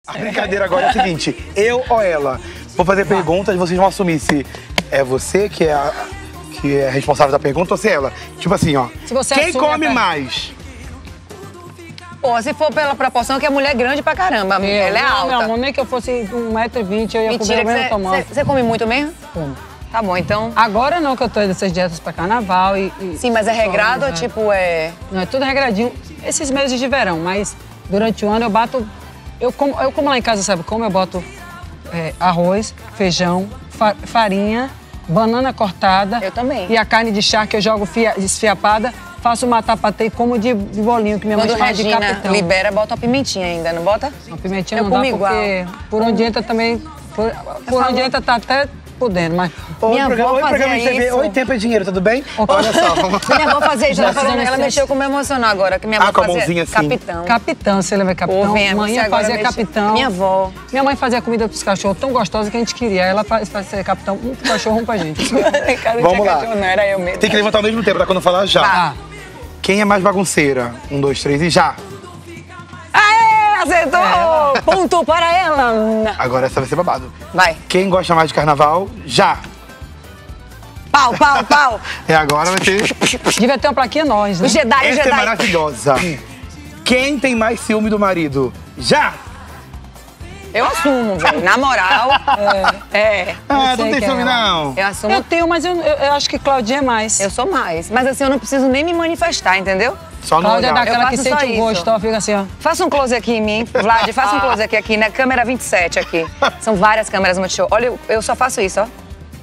A brincadeira agora é a seguinte, eu ou ela, vou fazer perguntas e vocês vão assumir se é você que é responsável da pergunta ou se é ela. Tipo assim, ó, Se você quem assume come a mais? Pô, se for pela proporção que a mulher é grande pra caramba, ela é Não, alta. meu amor, nem que eu fosse 1,20 m, eu ia Mentira, comer o mesmo que tamanho. você come muito mesmo? Como. Tá bom, então... Agora não, que eu tô indo dessas dietas pra carnaval e Sim, mas é regrado ou né? tipo é... Não, é tudo regradinho. Esses meses de verão, mas durante o ano eu bato... Eu como lá em casa, sabe como? Eu boto arroz, feijão, farinha, banana cortada. Eu também. E a carne de charque eu jogo desfiapada, faço uma tapatê e como de bolinho, que minha mãe Quando chama de Regina capitão. libera, bota uma pimentinha ainda, não bota? Uma pimentinha Eu não dá como igual. porque por onde entra também... Por onde entra tá até por dentro, mas... Minha avó Oi, fazia programa de TV. isso. Oi, tempo é dinheiro, tudo bem? Olha só, vamos Minha avó fazia isso, Já fazendo ela isso. mexeu com o meu emocional agora, que minha avó com a fazia mãozinha assim. capitão. Capitão, você lembra capitão? Ô, venha, Mãe você agora fazia mexe- capitão. Minha avó. Minha mãe fazia comida pros cachorros tão gostosa que a gente queria. Ela fazia capitão, um pro cachorro, um pra gente. Vamos lá. Não, era eu mesmo. Tem que levantar ao mesmo tempo, tá? Quando falar já. Tá. Quem é mais bagunceira? 1, 2, 3 e já. Aê, acertou! Ponto para ela! Agora essa vai ser babado. Vai. Quem gosta mais de carnaval? Já. Pau, pau, pau. Agora vai ter... Devia ter uma plaquinha nós, né? O Jedi, o Essa é Jedi. maravilhosa. Quem tem mais ciúme do marido? Já. Eu assumo, velho. Na moral. É. Ah, sei não tem que é ciúme, ela. não. Eu assumo. Eu tenho, mas eu acho que Claudinha é mais. Eu sou mais. Mas assim, eu não preciso nem me manifestar, entendeu? Só no Cláudia é olhar. daquela Eu que faço só sente o isso. gosto, ó, fica assim, ó. Faça um close aqui em mim. Vlad, faça um close aqui, na câmera 27 aqui. São várias câmeras Multishow. Olha, eu só faço isso, ó.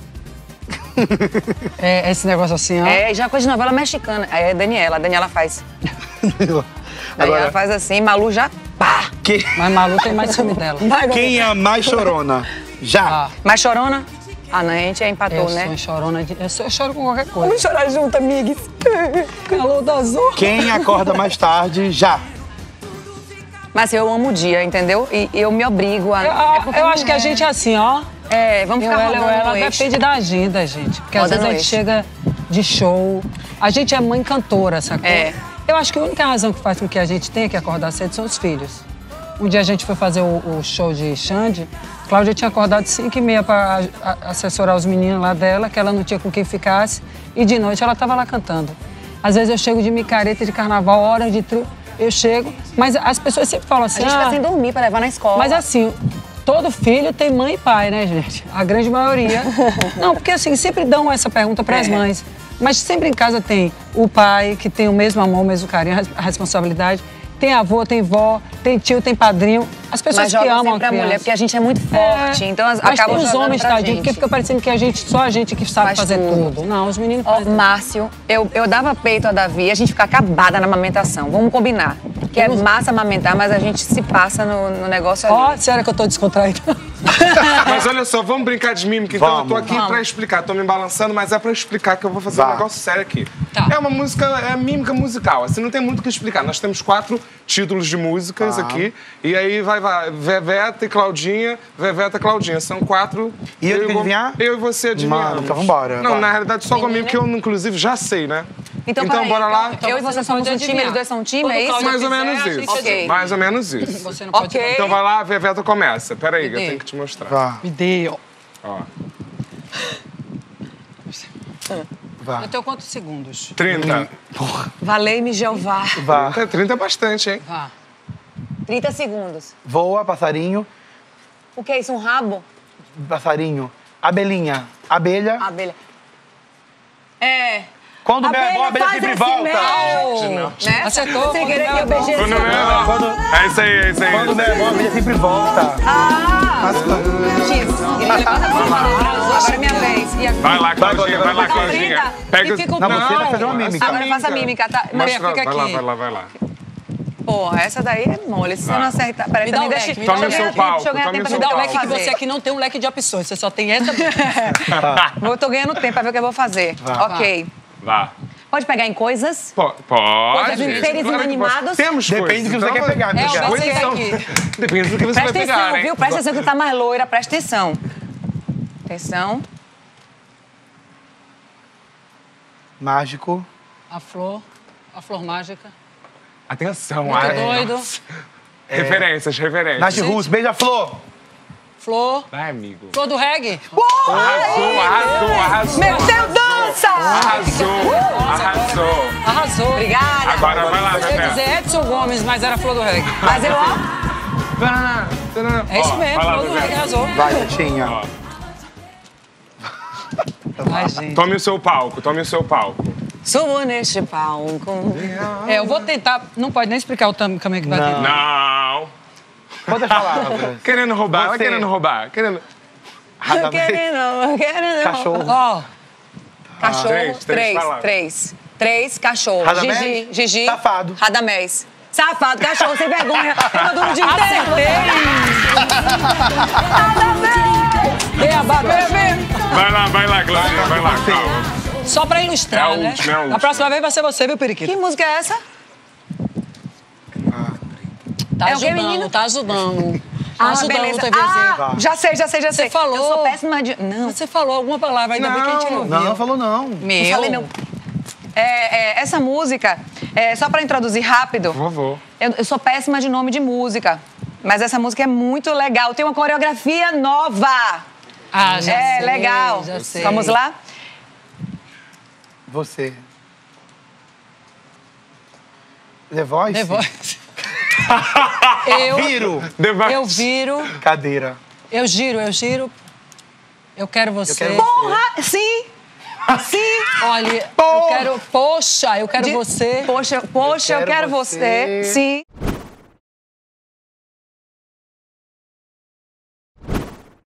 É, esse negócio assim, ó. É, já coisa de novela mexicana. Aí é a Daniela faz. Daniela Agora, faz assim, Malu já pá. Mas Malu tem mais ciúme dela. quem é a mais chorona? Já. Ah, Mas chorona? Ah, não, a gente empatou, eu né? sou chorona de... Eu choro com qualquer coisa. Vamos chorar junto, amigos. Calor da azul. Quem acorda mais tarde? Já. Mas eu amo o dia, entendeu? E eu me obrigo a... Eu acho que a gente é assim, ó. É, vamos ficar rodando Ela no eixo. depende da agenda, gente. Porque às Roda vezes a no gente eixo. chega de show. A gente é mãe cantora, sacou? É. Eu acho que a única razão que faz com que a gente tenha que acordar cedo são os filhos. Um dia a gente foi fazer o show de Xande, Cláudia tinha acordado 5h30 para assessorar os meninos lá dela, que ela não tinha com quem ficasse, e de noite ela estava lá cantando. Às vezes eu chego de micareta de carnaval, hora de trio, eu chego, mas as pessoas sempre falam A assim, gente fica sem dormir pra levar na escola. mas assim, todo filho tem mãe e pai, né, gente? A grande maioria. Não, porque assim, sempre dão essa pergunta para as mães. Mas sempre em casa tem o pai, que tem o mesmo amor, o mesmo carinho, a responsabilidade. Tem avô, tem vó, tem tio, tem padrinho. As pessoas Mas que joga amam a sempre a criança. mulher, porque a gente é muito forte, então Mas acabam tem os jogando homens, pra tadinho, gente. porque fica parecendo que só a gente que sabe Faz fazer tudo. tudo. Não, os meninos Ó, fazem. Márcio, eu dava peito a Davi e a gente fica acabada na amamentação. Vamos combinar. Que é massa amamentar, mas a gente se passa no negócio ali. Ó, sério que eu tô descontraída. Mas olha só, vamos brincar de mímica. Então eu tô Vamos. aqui pra explicar. Tô me balançando, mas é pra explicar que eu vou fazer Vá. um negócio sério aqui. Tá. É uma música, é mímica musical. Assim, não tem muito o que explicar. Nós temos 4 títulos de músicas aqui. E aí vai Veveta e Claudinha, Veveta e Claudinha. São 4. E eu tenho que adivinhar? Eu e você adivinhamos. Mano, então vambora. Não, Vai. na realidade só comigo, que eu inclusive já sei, né? Então, peraí, bora lá. Eu e você somos um time, eles dois são um time, é isso? Mais ou menos isso. Ok. Mais ou menos isso. Você não pode... Ok. Então vai lá, a Veveta começa. Peraí, eu Entendi. tenho que te mostrar. Vá, Me deu. Ó, vá. Eu tenho quantos segundos? 30. Valei-me, Jeová. Vá. 30 é bastante, hein? Vá. 30 segundos. Voa, passarinho, O que é isso, um rabo? passarinho. Abelhinha, abelha. Abelha. É... Quando o bebê, a abelha faz sempre esse volta. mel, né? Acertou. Sem querer que eu beijei Quando esse não mel. é, Quando, É isso aí, é isso aí. quando o bebê, a abelha sempre volta. Ah! Agora é minha vez. E Vai lá, Claudinha, vai lá, Tá Claudinha. 30? Pega E fica o Não, você vai fazer uma mímica. Agora faça a mímica, tá? Maria, Mostra, fica vai lá, aqui. vai lá, vai lá. Porra, essa daí é mole. Se você não acertar... Peraí, Me dá também o deixa... leque, me deixa dá eu o ganhar seu tempo, palco, deixa eu ganhar tome tempo o pra seu Me dá o ver o leque que eu que vou você fazer. aqui não tem um leque de opções, você só tem essa. Eu tô ganhando tempo pra ver o que eu vou fazer. Ok. Vá. Pode pegar em coisas? Pode. Seres Claro que inanimados? pode. Temos Depende do que coisas, você quer pegar, É, amiga. eu Coisas pensei são- aqui. Depende do que você Presta vai atenção, pegar, hein? viu? Presta atenção que tá mais loira. Presta atenção. Atenção. Mágico. A flor mágica. Atenção, Muito ai, doido. nossa. Referências. Nath Russo, beija-flor. Flor. Vai, amigo. Flor do reggae. Arrasou. Meteu dança! Arrasou. Obrigada. Agora vai lá, Eu ia Bebê. dizer Edson Gomes, mas era Flor do reggae. Mas eu, ó, É isso mesmo, vai lá, Flor do Bebê. reggae arrasou. Vai, Natinha. Ó, Ai, gente. tome o seu palco. subo neste palco. Eu vou tentar. Não pode nem explicar o caminho que vai ter. Não. Quantas palavras? Querendo roubar, ela Você. querendo roubar. Querendo. Cachorro. Ó, Cachorro, Três palavras. três cachorros. Radamés? Gigi. Safado. Radamés. Safado, cachorro, sem vergonha. Eu dou o dia inteiro. beabá, bebê. Vai lá, Claudinha, vai lá, calma. Só pra ilustrar, É a né? última, é a última. A próxima vez vai ser você, viu, Periquito? Que música é essa? Tá É o quê, ajudando, menino? tá ajudando. Tá ajudando o TVZ. Ah, já sei. Você falou. Eu sou péssima de... Não, Você falou alguma palavra, ainda bem que a gente não ouviu. Não falou não. eu falei meu... essa música, só pra introduzir rápido, Por favor. eu sou péssima de nome de música, mas essa música é muito legal. Tem uma coreografia nova. Ah, já sei. Legal. Já sei. Vamos lá? Você. The Voice? The Voice. Viro. Eu viro, Cadeira. eu giro. Eu quero você. quero você. Porra! Sim! Olha, eu quero. Poxa, eu quero você. Poxa, eu quero você. Sim.